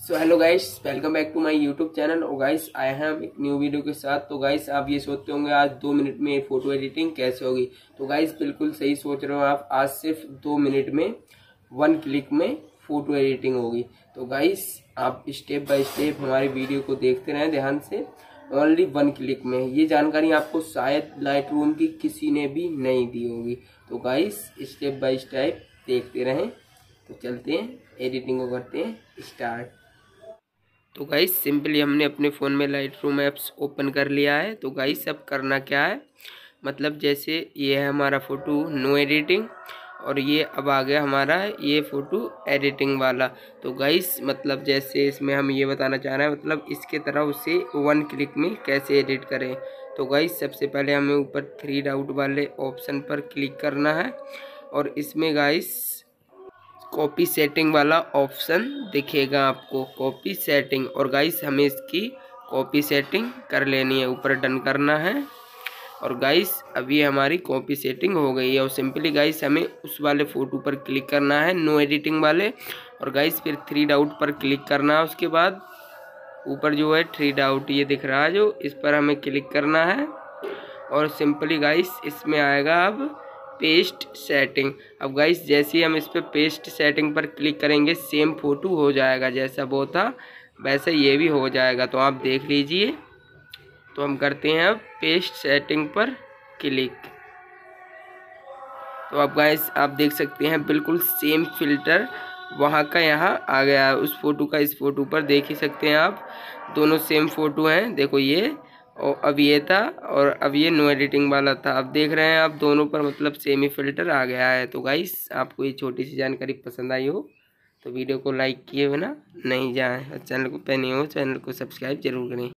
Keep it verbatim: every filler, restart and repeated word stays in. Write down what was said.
So hello guys, welcome back to my YouTube channel. और guys आए हैं हम एक न्यू वीडियो के साथ। तो गाइस आप ये सोचते होंगे आज दो मिनट में फोटो एडिटिंग कैसे होगी। तो गाइस बिल्कुल सही सोच रहे हो आप, आज सिर्फ दो मिनट में वन क्लिक में फोटो एडिटिंग होगी। तो गाइस आप स्टेप बाय स्टेप हमारी वीडियो को देखते रहें ध्यान से। ओनली वन क्लिक में ये जानकारी आपको शायद लाइट रूम की किसी ने भी नहीं दी होगी। तो गाइस स्टेप बाय स्टेप देखते रहें। तो चलते हैं एडिटिंग को करते हैं स्टार्ट। तो गाइस सिंपली हमने अपने फ़ोन में लाइट रूम ऐप्स ओपन कर लिया है। तो गाइस अब करना क्या है, मतलब जैसे ये है हमारा फ़ोटो नो एडिटिंग और ये अब आ गया हमारा ये फ़ोटो एडिटिंग वाला। तो गाइस मतलब जैसे इसमें हम ये बताना चाह रहे हैं, मतलब इसके तरह उसे वन क्लिक में कैसे एडिट करें। तो गाइस सबसे पहले हमें ऊपर थ्री डॉट वाले ऑप्शन पर क्लिक करना है और इसमें गाइस कॉपी सेटिंग वाला ऑप्शन दिखेगा आपको, कॉपी सेटिंग। और गाइस हमें इसकी कॉपी सेटिंग कर लेनी है, ऊपर डन करना है। और गाइस अभी हमारी कॉपी सेटिंग हो गई है। और सिंपली गाइस हमें उस वाले फ़ोटो पर क्लिक करना है नो एडिटिंग वाले, और गाइस फिर थ्री डॉट पर क्लिक करना है। उसके बाद ऊपर जो है थ्री डॉट ये दिख रहा है जो, इस पर हमें क्लिक करना है और सिंपली गाइस इसमें आएगा अब पेस्ट सेटिंग। अब गाइस जैसे ही हम इस पर पेस्ट सेटिंग पर क्लिक करेंगे सेम फ़ोटो हो जाएगा, जैसा वो था वैसे ये भी हो जाएगा। तो आप देख लीजिए। तो हम करते हैं अब पेस्ट सेटिंग पर क्लिक। तो अब गाइस आप देख सकते हैं बिल्कुल सेम फिल्टर वहाँ का यहाँ आ गया है, उस फोटो का इस फोटो पर देख ही सकते हैं आप, दोनों सेम फोटो हैं। देखो ये और अब ये था और अब ये नो एडिटिंग वाला था। अब देख रहे हैं आप दोनों पर मतलब सेम ही फिल्टर आ गया है। तो गाइस आपको ये छोटी सी जानकारी पसंद आई हो तो वीडियो को लाइक किए बिना नहीं जाएं, और चैनल को पे नहीं हो चैनल को सब्सक्राइब जरूर करें।